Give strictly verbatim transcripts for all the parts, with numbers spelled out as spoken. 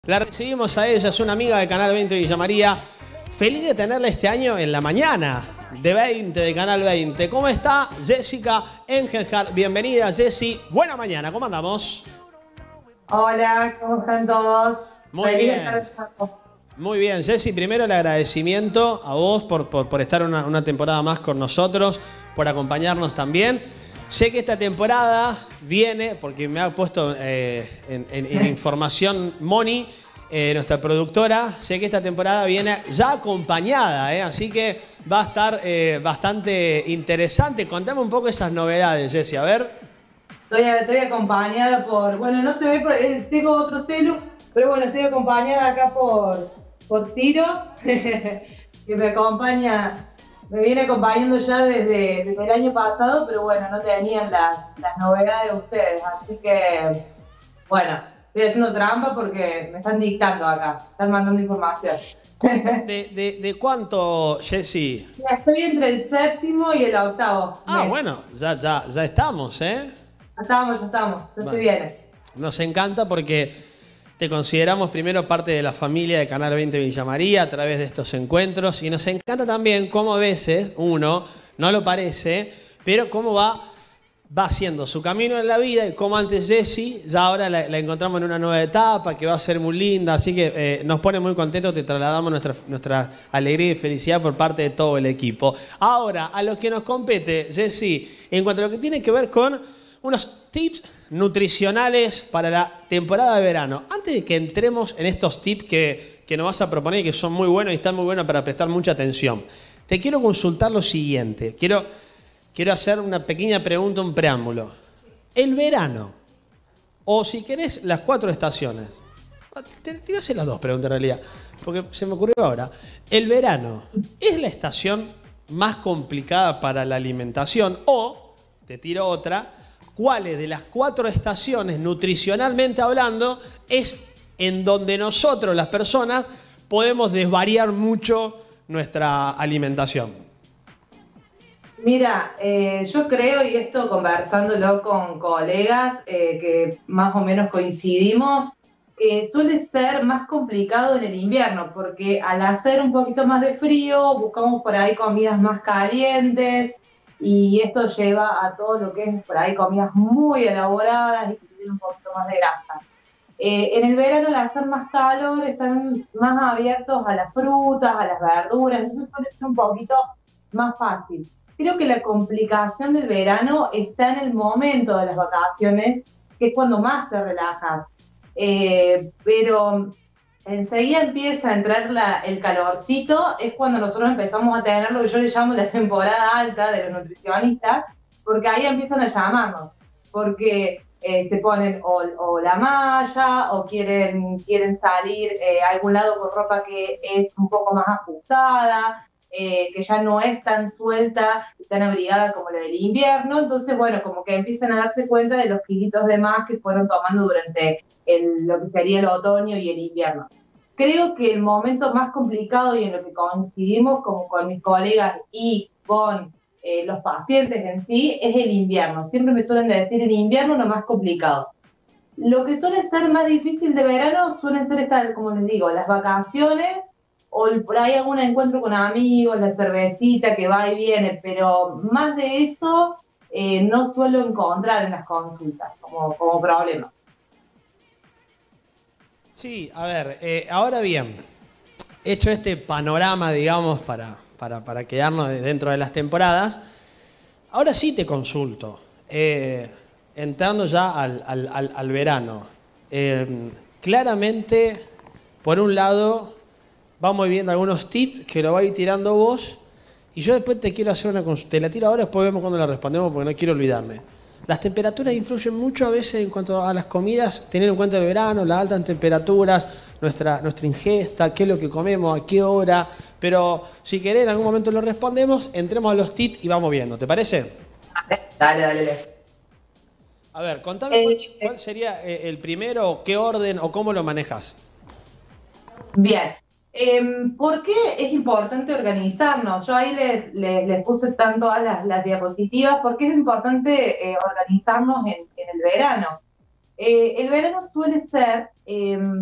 La recibimos a ella, es una amiga de Canal veinte Villa María. Feliz de tenerla este año en la mañana de veinte, de Canal veinte. ¿Cómo está Jessica Engelhardt? Bienvenida, Jessy. Buena mañana, ¿cómo andamos? Hola, ¿cómo están todos? Muy Feliz bien. de estar acá. Muy bien, Jessy, primero el agradecimiento a vos por, por, por estar una, una temporada más con nosotros, por acompañarnos también. Sé que esta temporada viene, porque me ha puesto eh, en, en, en información Moni, eh, nuestra productora, sé que esta temporada viene ya acompañada, eh, así que va a estar eh, bastante interesante. Contame un poco esas novedades, Jessy, a ver. Estoy, estoy acompañada por, bueno, no se ve, por, eh, tengo otro celu, pero bueno, estoy acompañada acá por, por Ciro, que me acompaña, me viene acompañando ya desde, desde el año pasado, pero bueno, no tenían las, las novedades de ustedes, así que, bueno, estoy haciendo trampa porque me están dictando acá, están mandando información. ¿De, de, de cuánto, Jessy? Ya estoy entre el séptimo y el octavo. Ah, mes. bueno, ya, ya, ya estamos, ¿eh? Ya estamos, ya estamos, ya Bueno, se viene. nos encanta porque te consideramos primero parte de la familia de Canal veinte Villa María a través de estos encuentros y nos encanta también cómo a veces uno, no lo parece, pero cómo va, va haciendo su camino en la vida y cómo antes Jessy, ya ahora la, la encontramos en una nueva etapa que va a ser muy linda, así que eh, nos pone muy contentos, te trasladamos nuestra, nuestra alegría y felicidad por parte de todo el equipo. Ahora, a lo que nos compete, Jessy, en cuanto a lo que tiene que ver con unos tips nutricionales para la temporada de verano. Antes de que entremos en estos tips que, que nos vas a proponer y que son muy buenos y están muy buenos para prestar mucha atención, te quiero consultar lo siguiente. Quiero, quiero hacer una pequeña pregunta, un preámbulo. El verano, o si querés, las cuatro estaciones. Te, te voy a hacer las dos preguntas en realidad, porque se me ocurrió ahora. El verano, ¿es la estación más complicada para la alimentación? O, te tiro otra, ¿cuáles de las cuatro estaciones, nutricionalmente hablando, es en donde nosotros, las personas, podemos desvariar mucho nuestra alimentación? Mira, eh, yo creo, y esto conversándolo con colegas eh, que más o menos coincidimos, que suele ser más complicado en el invierno, porque al hacer un poquito más de frío, buscamos por ahí comidas más calientes, y esto lleva a todo lo que es por ahí comidas muy elaboradas y que tienen un poquito más de grasa. Eh, en el verano, al hacer más calor, están más abiertos a las frutas, a las verduras, entonces suele ser un poquito más fácil. Creo que la complicación del verano está en el momento de las vacaciones, que es cuando más te relajas. Eh, pero enseguida empieza a entrar la, el calorcito, es cuando nosotros empezamos a tener lo que yo le llamo la temporada alta de los nutricionistas, porque ahí empiezan a llamarnos, porque eh, se ponen o, o la malla o quieren, quieren salir eh, a algún lado con ropa que es un poco más ajustada, eh, que ya no es tan suelta y tan abrigada como la del invierno, entonces bueno, como que empiezan a darse cuenta de los kilitos de más que fueron tomando durante el, lo que sería el otoño y el invierno. Creo que el momento más complicado y en lo que coincidimos como con mis colegas y con eh, los pacientes en sí es el invierno. Siempre me suelen decir el invierno lo más complicado. Lo que suele ser más difícil de verano suelen ser, estas, como les digo, las vacaciones o por ahí algún encuentro con amigos, la cervecita que va y viene, pero más de eso eh, no suelo encontrar en las consultas como, como problema. Sí, a ver, eh, ahora bien, hecho este panorama, digamos, para, para, para quedarnos dentro de las temporadas, ahora sí te consulto, eh, entrando ya al, al, al, al verano. Eh, claramente, por un lado, vamos viendo algunos tips que lo vais tirando vos y yo después te quiero hacer una consulta. Te la tiro ahora, después vemos cuando la respondemos porque no quiero olvidarme. Las temperaturas influyen mucho a veces en cuanto a las comidas, tener en cuenta el verano, las altas temperaturas, nuestra, nuestra ingesta, qué es lo que comemos, a qué hora. Pero si querés, en algún momento lo respondemos, entremos a los tips y vamos viendo. ¿Te parece? Dale, dale, dale. A ver, contame cuál, cuál sería el primero, qué orden o cómo lo manejas. Bien. Eh, ¿Por qué es importante organizarnos? Yo ahí les, les, les puse tanto todas las, las diapositivas, porque es importante eh, organizarnos en, en el verano. Eh, el verano suele ser eh,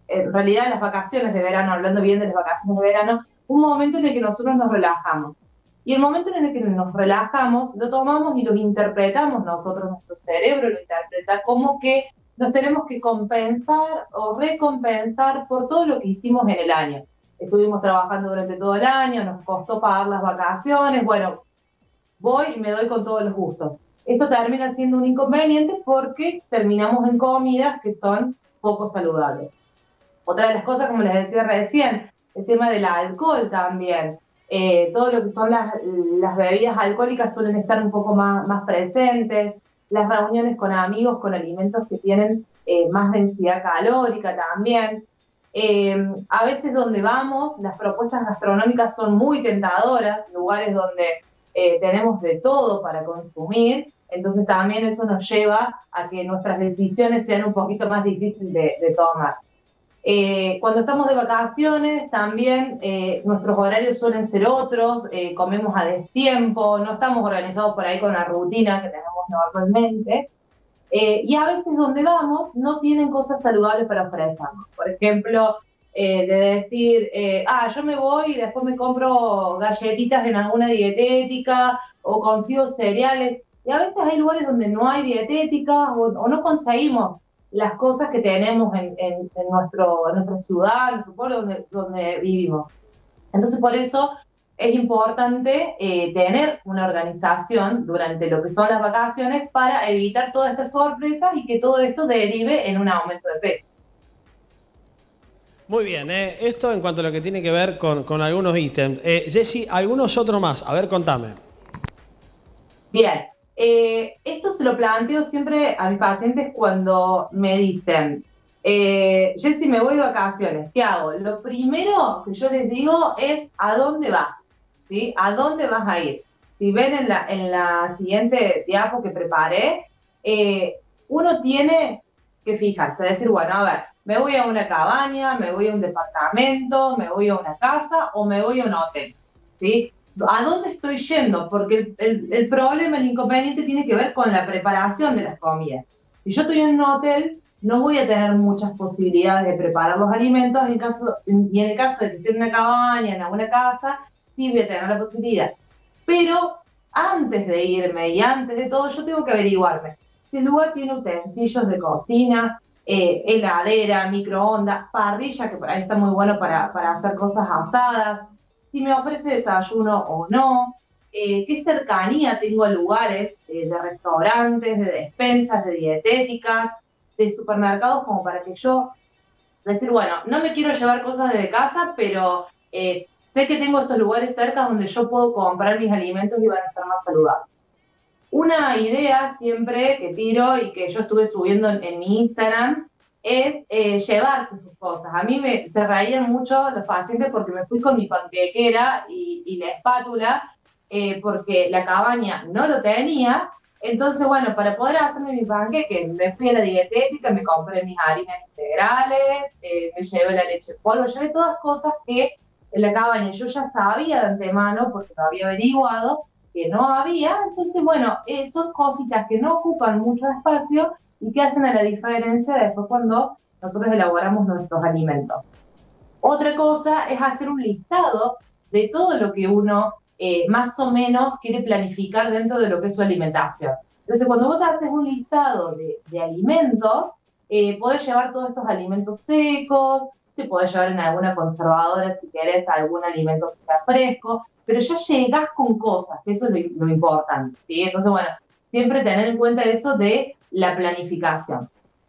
en realidad las vacaciones de verano, hablando bien de las vacaciones de verano, un momento en el que nosotros nos relajamos. Y el momento en el que nos relajamos, lo tomamos y lo interpretamos nosotros, nuestro cerebro lo interpreta como que nos tenemos que compensar o recompensar por todo lo que hicimos en el año. Estuvimos trabajando durante todo el año, nos costó pagar las vacaciones, bueno, voy y me doy con todos los gustos. Esto termina siendo un inconveniente porque terminamos en comidas que son poco saludables. Otra de las cosas, como les decía recién, el tema del alcohol también. Eh, todo lo que son las, las bebidas alcohólicas suelen estar un poco más, más presentes, las reuniones con amigos, con alimentos que tienen eh, más densidad calórica también. Eh, a veces donde vamos, las propuestas gastronómicas son muy tentadoras, lugares donde eh, tenemos de todo para consumir, entonces también eso nos lleva a que nuestras decisiones sean un poquito más difíciles de, de tomar. Eh, cuando estamos de vacaciones también eh, nuestros horarios suelen ser otros, eh, comemos a destiempo, no estamos organizados por ahí con la rutina que tenemos normalmente, eh, y a veces donde vamos no tienen cosas saludables para ofrecernos. Por ejemplo, eh, de decir, eh, ah, yo me voy y después me compro galletitas en alguna dietética o consigo cereales, y a veces hay lugares donde no hay dietéticas o, o no conseguimos las cosas que tenemos en, en, en, nuestro, en nuestra ciudad, en nuestro pueblo donde, donde vivimos. Entonces, por eso es importante eh, tener una organización durante lo que son las vacaciones para evitar todas estas sorpresas y que todo esto derive en un aumento de peso. Muy bien, eh. esto en cuanto a lo que tiene que ver con, con algunos ítems. Eh, Jessy, algunos otros más. A ver, contame. Bien. Eh, esto se lo planteo siempre a mis pacientes cuando me dicen, eh, Jessy, me voy de vacaciones, ¿qué hago? Lo primero que yo les digo es ¿a dónde vas? ¿Sí? ¿A dónde vas a ir? Si ven en la, en la siguiente diapo que preparé, eh, uno tiene que fijarse, decir, bueno, a ver, me voy a una cabaña, me voy a un departamento, me voy a una casa o me voy a un hotel, ¿sí? ¿A dónde estoy yendo? Porque el, el, el problema, el inconveniente tiene que ver con la preparación de las comidas. Si yo estoy en un hotel, no voy a tener muchas posibilidades de preparar los alimentos, en caso, y en el caso de que esté en una cabaña, en alguna casa, sí voy a tener la posibilidad. Pero antes de irme y antes de todo, yo tengo que averiguarme si el lugar tiene utensilios de cocina, eh, heladera, microondas, parrilla, que por ahí está muy bueno para, para hacer cosas asadas, si me ofrece desayuno o no, eh, qué cercanía tengo a lugares eh, de restaurantes, de despensas, de dietéticas, de supermercados, como para que yo decir, bueno, no me quiero llevar cosas desde casa, pero eh, sé que tengo estos lugares cerca donde yo puedo comprar mis alimentos y van a ser más saludables. Una idea siempre que tiro y que yo estuve subiendo en, en mi Instagram es eh, llevarse sus cosas. A mí me, se reían mucho los pacientes porque me fui con mi panquequera y, y la espátula, eh, porque la cabaña no lo tenía. Entonces, bueno, para poder hacerme mi panqueque, me fui a la dietética, me compré mis harinas integrales, eh, me llevé la leche en polvo, llevé todas cosas que en la cabaña yo ya sabía de antemano porque lo había averiguado que no había. Entonces, bueno, eh, son cositas que no ocupan mucho espacio y que hacen a la diferencia después cuando nosotros elaboramos nuestros alimentos. Otra cosa es hacer un listado de todo lo que uno eh, más o menos quiere planificar dentro de lo que es su alimentación. Entonces, cuando vos te haces un listado de, de alimentos, eh, podés llevar todos estos alimentos secos, te podés llevar en alguna conservadora si querés algún alimento que sea fresco, pero ya llegás con cosas, que eso es lo, lo importante, ¿sí? Entonces, bueno, siempre tener en cuenta eso de la planificación.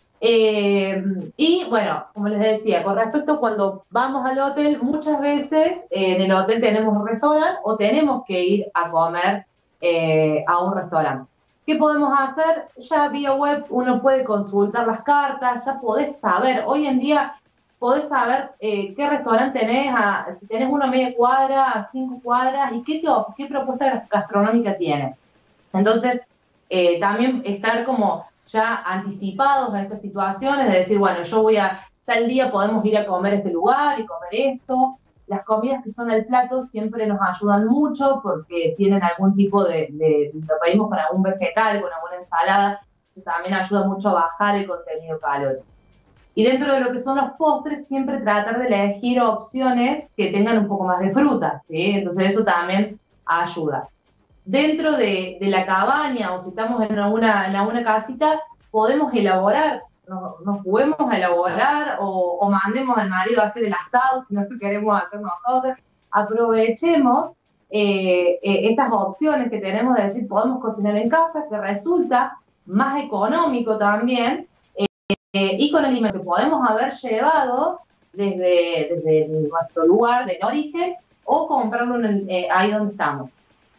Eh, y bueno, como les decía, con respecto a cuando vamos al hotel, muchas veces eh, en el hotel tenemos un restaurante o tenemos que ir a comer eh, a un restaurante. ¿Qué podemos hacer? Ya vía web uno puede consultar las cartas, ya podés saber, hoy en día podés saber eh, qué restaurante tenés, a, si tenés uno a media cuadra, a cinco cuadras, y qué, qué propuesta gastronómica tiene. Entonces, eh, también estar como ya anticipados a estas situaciones, de decir, bueno, yo voy a, tal día podemos ir a comer a este lugar y comer esto. Las comidas que son al plato siempre nos ayudan mucho porque tienen algún tipo de, de lo pedimos con algún vegetal, con alguna ensalada, eso también ayuda mucho a bajar el contenido calórico. Y dentro de lo que son los postres, siempre tratar de elegir opciones que tengan un poco más de fruta, ¿sí? Entonces eso también ayuda. Dentro de, de la cabaña, o si estamos en alguna, en alguna casita, podemos elaborar, nos, nos podemos elaborar o, o mandemos al marido a hacer el asado, si no es que queremos hacer nosotros. Aprovechemos eh, eh, estas opciones que tenemos de decir, podemos cocinar en casa, que resulta más económico también, eh, y con alimentos que podemos haber llevado desde, desde nuestro lugar de origen o comprarlo en el, eh, ahí donde estamos.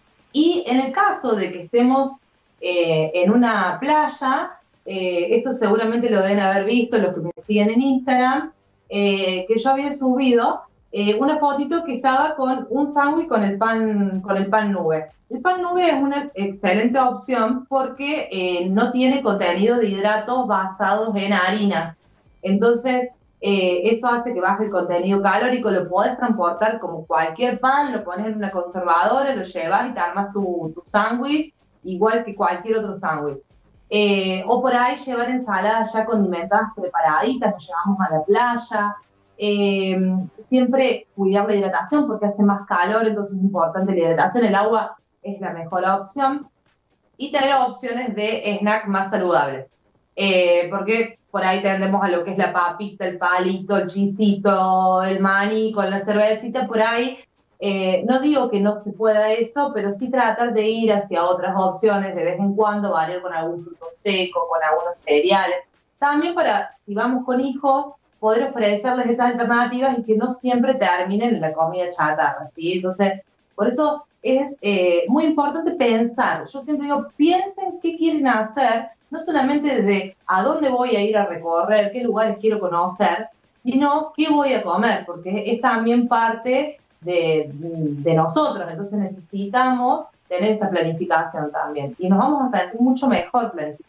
Y en el caso de que estemos eh, en una playa, eh, esto seguramente lo deben haber visto los que me siguen en Instagram, eh, que yo había subido eh, una fotito que estaba con un sándwich con el pan, con el pan nube. El pan nube es una excelente opción porque eh, no tiene contenido de hidratos basados en harinas. Entonces, eh, eso hace que baje el contenido calórico, lo podés transportar como cualquier pan, lo pones en una conservadora, lo llevas y te armas tu, tu sándwich, igual que cualquier otro sándwich. Eh, o por ahí llevar ensaladas ya condimentadas preparaditas, lo llevamos a la playa. Eh, siempre cuidar la hidratación porque hace más calor, entonces es importante la hidratación. El agua es la mejor opción. Y tener opciones de snack más saludables. Eh, porque por ahí tendemos a lo que es la papita, el palito, el chisito, el maní con la cervecita, por ahí. Eh, no digo que no se pueda eso, pero sí tratar de ir hacia otras opciones, de vez en cuando variar con algún fruto seco, con algunos cereales. También para, si vamos con hijos, poder ofrecerles estas alternativas y que no siempre terminen en la comida chatarra, ¿sí? Entonces, por eso es eh, muy importante pensar. Yo siempre digo, piensen qué quieren hacer, no solamente desde a dónde voy a ir a recorrer, qué lugares quiero conocer, sino qué voy a comer, porque es también parte de, de nosotros. Entonces necesitamos tener esta planificación también. Y nos vamos a sentir mucho mejor planificados.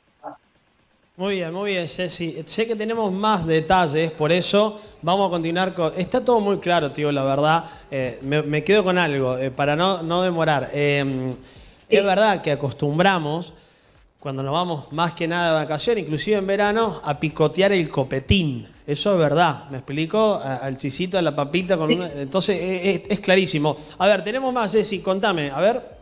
Muy bien, muy bien, Ceci. Sé que tenemos más detalles, por eso vamos a continuar con... Está todo muy claro, tío, la verdad. Eh, me, me quedo con algo, eh, para no, no demorar. Eh, Sí. Es verdad que acostumbramos, cuando nos vamos más que nada de vacaciones, inclusive en verano, a picotear el copetín. Eso es verdad, ¿me explico? A- Al chisito, a la papita, con Sí. una... Entonces, eh, es, es clarísimo. A ver, tenemos más, Ceci, contame, a ver.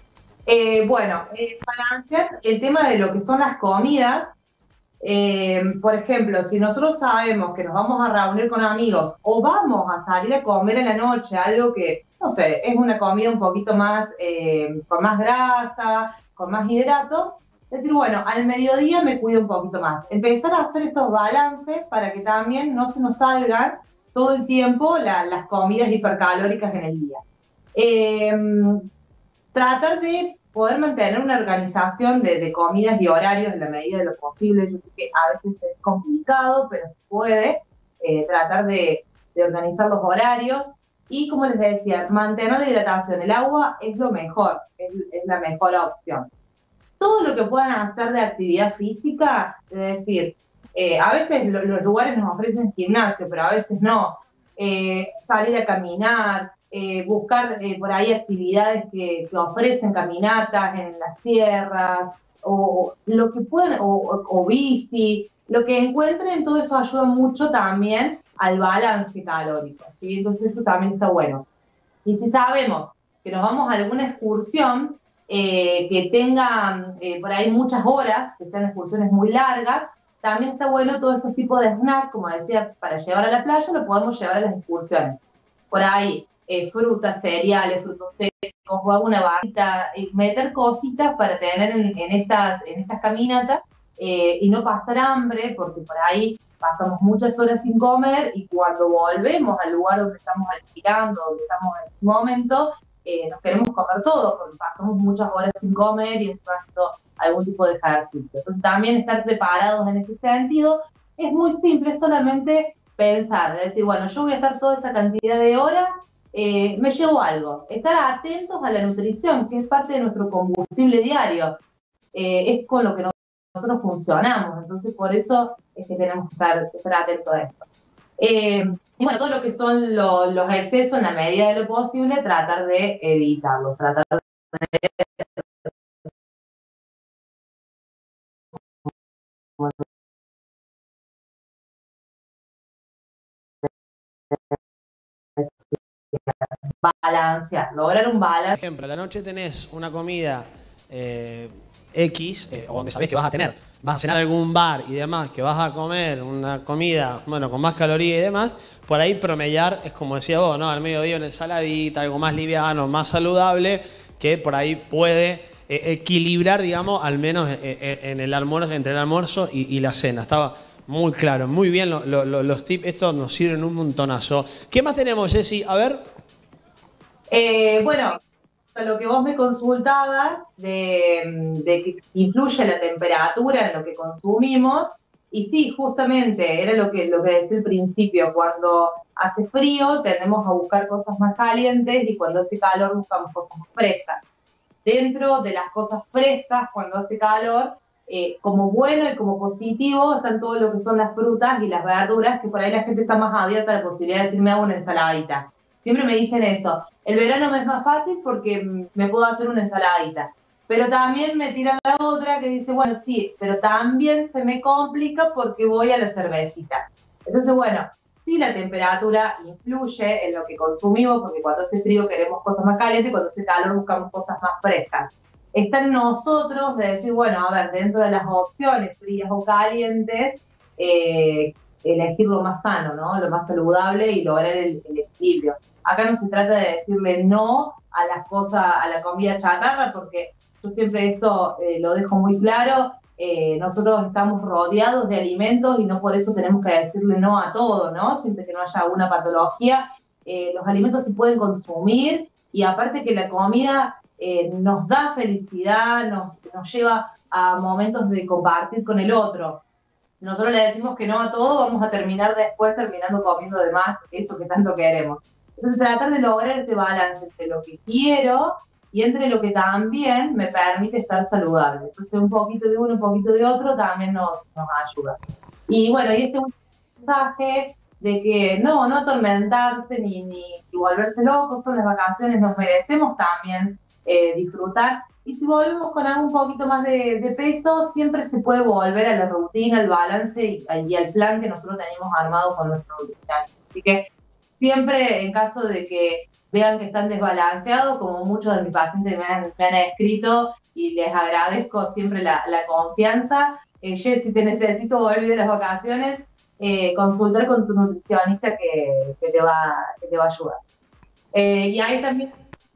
Eh, bueno, eh, balancear el tema de lo que son las comidas. Eh, por ejemplo, si nosotros sabemos que nos vamos a reunir con amigos o vamos a salir a comer en la noche, algo que, no sé, es una comida un poquito más, eh, con más grasa, con más hidratos, decir, bueno, al mediodía me cuido un poquito más. Empezar a hacer estos balances para que también no se nos salgan todo el tiempo la, las comidas hipercalóricas en el día. Eh, Tratar de poder mantener una organización de, de comidas y horarios en la medida de lo posible. Yo sé que a veces es complicado, pero se puede eh, tratar de, de organizar los horarios. Y como les decía, mantener la hidratación. El agua es lo mejor, es, es la mejor opción. Todo lo que puedan hacer de actividad física, es decir, eh, a veces lo, los lugares nos ofrecen gimnasio, pero a veces no. Eh, salir a caminar, eh, buscar eh, por ahí actividades que, que, ofrecen caminatas en las sierras, o lo que puedan, o, o, o bici, lo que encuentren, todo eso ayuda mucho también al balance calórico, ¿sí? Entonces eso también está bueno. Y si sabemos que nos vamos a alguna excursión eh, que tenga eh, por ahí muchas horas, que sean excursiones muy largas, también está bueno todo este tipo de snack, como decía, para llevar a la playa, lo podemos llevar a las excursiones. Por ahí, eh, frutas, cereales, frutos secos, o alguna barrita, eh, meter cositas para tener en, en, estas, en estas caminatas eh, y no pasar hambre, porque por ahí pasamos muchas horas sin comer y cuando volvemos al lugar donde estamos alquilando, donde estamos en este momento, eh, nos queremos comer todo, porque pasamos muchas horas sin comer y encima haciendo algún tipo de ejercicio. Entonces también estar preparados en ese sentido es muy simple, solamente pensar, de decir, bueno, yo voy a estar toda esta cantidad de horas, eh, me llevo algo. Estar atentos a la nutrición, que es parte de nuestro combustible diario. Eh, es con lo que nosotros funcionamos, entonces por eso es que tenemos que estar, estar atentos a esto. Eh, y bueno, todo lo que son lo, los excesos, en la medida de lo posible, tratar de evitarlos, tratar de balancear, lograr un balance. Por ejemplo, a la noche tenés una comida eh, X, eh, o donde sabés que vas a tener, vas a cenar en algún bar y demás, que vas a comer una comida, bueno, con más calorías y demás, por ahí promediar, es como decía vos, ¿no? Al mediodía una ensaladita, algo más liviano, más saludable, que por ahí puede eh, equilibrar, digamos, al menos eh, eh, en el almuerzo, entre el almuerzo y, y la cena. Estaba muy claro, muy bien lo, lo, lo, los tips, estos nos sirven un montonazo. ¿Qué más tenemos, Jessy? A ver. Eh, bueno, lo que vos me consultabas de, de que influye la temperatura en lo que consumimos, y sí, justamente, era lo que, lo que decía al principio, cuando hace frío tendemos a buscar cosas más calientes y cuando hace calor buscamos cosas más frescas. Dentro de las cosas frescas, cuando hace calor, eh, como bueno y como positivo, están todo lo que son las frutas y las verduras, que por ahí la gente está más abierta a la posibilidad de decirme hago una ensaladita. Siempre me dicen eso. El verano me es más fácil porque me puedo hacer una ensaladita. Pero también me tiran la otra que dice, bueno, sí, pero también se me complica porque voy a la cervecita. Entonces, bueno, sí la temperatura influye en lo que consumimos, porque cuando hace frío queremos cosas más calientes y cuando hace calor buscamos cosas más frescas. Está en nosotros de decir, bueno, a ver, dentro de las opciones frías o calientes, eh, elegir lo más sano, ¿no? Lo más saludable y lograr el, el equilibrio. Acá no se trata de decirle no a las cosas, a la comida chatarra, porque yo siempre esto eh, lo dejo muy claro, eh, nosotros estamos rodeados de alimentos y no por eso tenemos que decirle no a todo, ¿no? Siempre que no haya alguna patología, eh, los alimentos se pueden consumir y aparte que la comida eh, nos da felicidad, nos, nos lleva a momentos de compartir con el otro. Si nosotros le decimos que no a todo, vamos a terminar después terminando comiendo de más eso que tanto queremos. Entonces tratar de lograr este balance entre lo que quiero y entre lo que también me permite estar saludable. Entonces un poquito de uno, un poquito de otro también nos, nos ayuda. Y bueno, y este mensaje de que no, no atormentarse ni, ni, ni volverse locos, son las vacaciones, nos merecemos también eh, disfrutar. Y si volvemos con algo un poquito más de, de peso, siempre se puede volver a la rutina, al balance y, y al plan que nosotros tenemos armado con nuestro nutricionista. Así que siempre en caso de que vean que están desbalanceados, como muchos de mis pacientes me han, me han escrito y les agradezco siempre la, la confianza. Eh, Jessy, te necesito volver de las vacaciones, eh, consultar con tu nutricionista que, que, te, va, que te va a ayudar. Eh, y hay también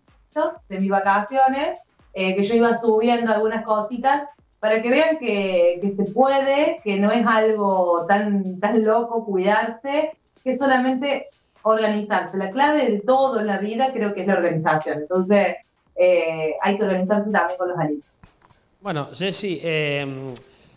de mis vacaciones, eh, que yo iba subiendo algunas cositas para que vean que, que se puede, que no es algo tan, tan loco cuidarse, que es solamente organizarse. La clave de todo en la vida creo que es la organización. Entonces, eh, hay que organizarse también con los alimentos. Bueno, Jessy, eh,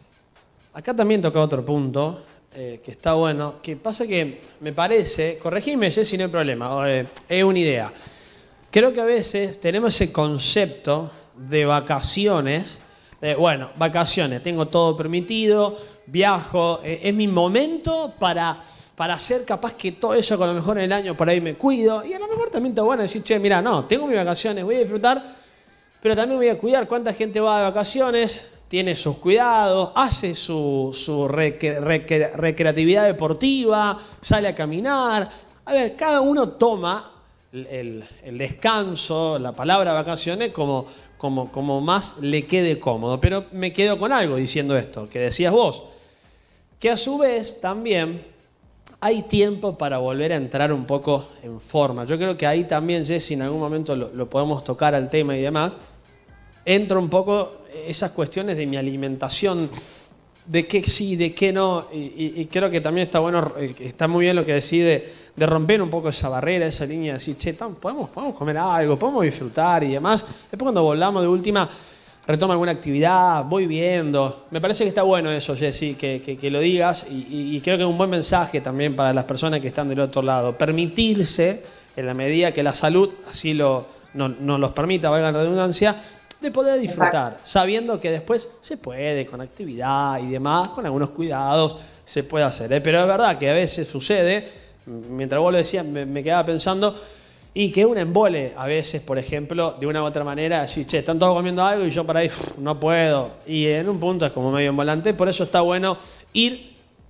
acá también toca otro punto, eh, que está bueno, que pasa que me parece, corregime, Jessy, no hay problema, eh, es una idea. Creo que a veces tenemos ese concepto de vacaciones, de, bueno, vacaciones, tengo todo permitido, viajo, eh, es mi momento para... para hacer capaz que todo eso, con lo mejor en el año por ahí me cuido. Y a lo mejor también está bueno decir, che, mira, no, tengo mis vacaciones, voy a disfrutar, pero también voy a cuidar. ¿Cuánta gente va de vacaciones? Tiene sus cuidados, hace su, su recre, recre, recreatividad deportiva, sale a caminar. A ver, cada uno toma el, el, el descanso, la palabra vacaciones, como, como, como más le quede cómodo. Pero me quedo con algo diciendo esto, que decías vos, que a su vez también hay tiempo para volver a entrar un poco en forma. Yo creo que ahí también, Jessy, en algún momento lo, lo podemos tocar al tema y demás. Entra un poco esas cuestiones de mi alimentación, de qué sí, de qué no. Y, y, y creo que también está bueno, está muy bien lo que decís de, de romper un poco esa barrera, esa línea, de decir, che, podemos, podemos comer algo, podemos disfrutar y demás. Después cuando volvamos de última, retomo alguna actividad, voy viendo. Me parece que está bueno eso, Jessy, que, que, que lo digas y, y creo que es un buen mensaje también para las personas que están del otro lado. Permitirse, en la medida que la salud así lo, no, nos los permita, valga la redundancia, de poder disfrutar, exacto, sabiendo que después se puede, con actividad y demás, con algunos cuidados, se puede hacer. ¿eh? Pero es verdad que a veces sucede, mientras vos lo decías, me, me quedaba pensando, y que un embole, a veces, por ejemplo, de una u otra manera, decir, che, están todos comiendo algo y yo por ahí uf, no puedo. Y en un punto es como medio embolante, por eso está bueno ir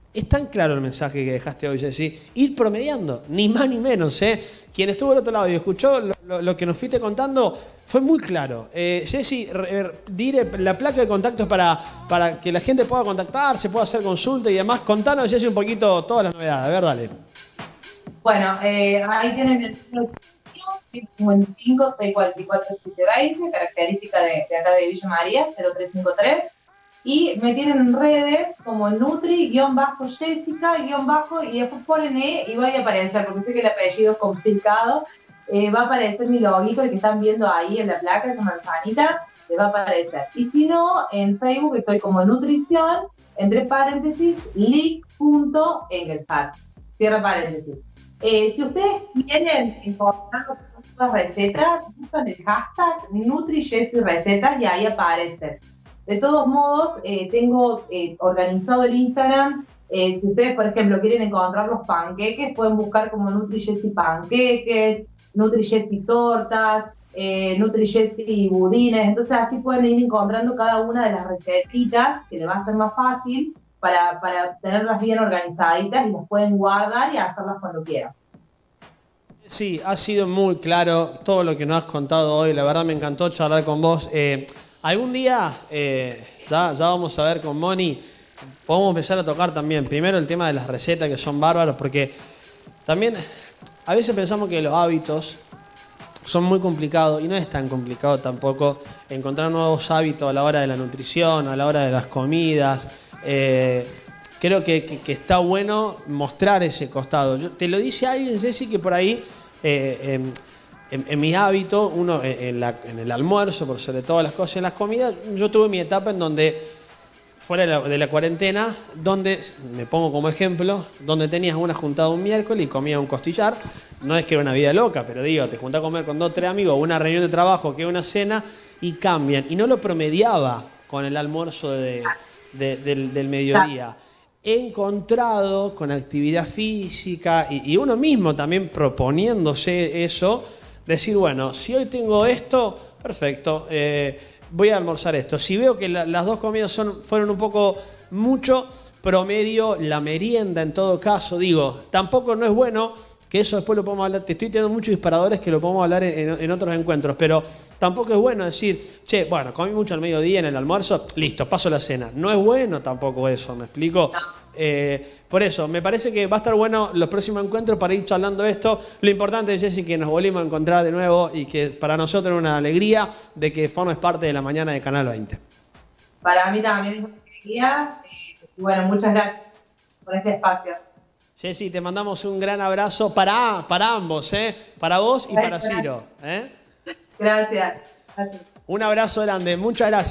Es tan claro el mensaje que dejaste hoy, Jessy. Ir promediando, ni más ni menos. ¿eh? Quien estuvo al otro lado y escuchó lo, lo, lo que nos fuiste contando fue muy claro. Eh, Jessy, dire la placa de contactos para, para que la gente pueda contactarse, pueda hacer consulta y demás. Contanos, Jessy, un poquito todas las novedades. A ver, dale. Bueno, eh, ahí tienen el número cinco cinco, seis cuatro cuatro, siete dos cero, característica de, de acá de Villa María, cero tres cinco tres. Y me tienen en redes como Nutri-Jessica- y después ponen E y va a aparecer, porque sé que el apellido es complicado. Eh, va a aparecer mi loguito, el que están viendo ahí en la placa, esa manzanita, le va a aparecer. Y si no, en Facebook estoy como Nutrición, entre paréntesis, lic.engelhardt. Cierra paréntesis. Eh, si ustedes quieren encontrar las recetas, buscan el hashtag NutriJessiRecetas y ahí aparecen. De todos modos, eh, tengo eh, organizado el Instagram. Eh, si ustedes, por ejemplo, quieren encontrar los panqueques, pueden buscar como NutriJessy Panqueques, NutriJessy Tortas, eh, NutriJessy Budines. Entonces así pueden ir encontrando cada una de las recetitas, que les va a ser más fácil para, para tenerlas bien organizaditas y las pueden guardar y hacerlas cuando quieran. Sí, ha sido muy claro todo lo que nos has contado hoy. La verdad me encantó charlar con vos. Eh, algún día, eh, ya, ya vamos a ver con Moni, podemos empezar a tocar también primero el tema de las recetas, que son bárbaros, porque también a veces pensamos que los hábitos son muy complicados y no es tan complicado tampoco encontrar nuevos hábitos a la hora de la nutrición, a la hora de las comidas. Eh, creo que, que, que está bueno mostrar ese costado. Yo, te lo dice alguien, Jessy, que por ahí eh, en, en, en mis hábitos, uno en, en, la, en el almuerzo, por sobre todas las cosas, en las comidas, yo tuve mi etapa en donde, fuera de la, de la cuarentena, donde, me pongo como ejemplo, donde tenías una juntada un miércoles y comías un costillar. No es que era una vida loca, pero digo, te juntás a comer con dos o tres amigos, una reunión de trabajo, que una cena, y cambian. Y no lo promediaba con el almuerzo de, de, del, del mediodía. He encontrado con actividad física y, y uno mismo también proponiéndose eso, decir, bueno, si hoy tengo esto, perfecto, eh, voy a almorzar esto. Si veo que la, las dos comidas son, fueron un poco mucho, promedio la merienda en todo caso. Digo, tampoco no es bueno, que eso después lo podemos hablar. Te estoy teniendo muchos disparadores que lo podemos hablar en, en, en otros encuentros, pero tampoco es bueno decir, che, bueno, comí mucho al mediodía en el almuerzo, listo, paso la cena. No es bueno tampoco eso, ¿me explico? Eh, por eso, me parece que va a estar bueno los próximos encuentros para ir charlando esto. Lo importante es, Jessy, que nos volvimos a encontrar de nuevo y que para nosotros es una alegría de que formes parte de la mañana de Canal veinte. Para mí también es una alegría. Eh, bueno, muchas gracias por este espacio. Jessy, te mandamos un gran abrazo para, para ambos, ¿eh? Para vos y para Ciro. ¿eh? Gracias. Gracias. Un abrazo grande, muchas gracias.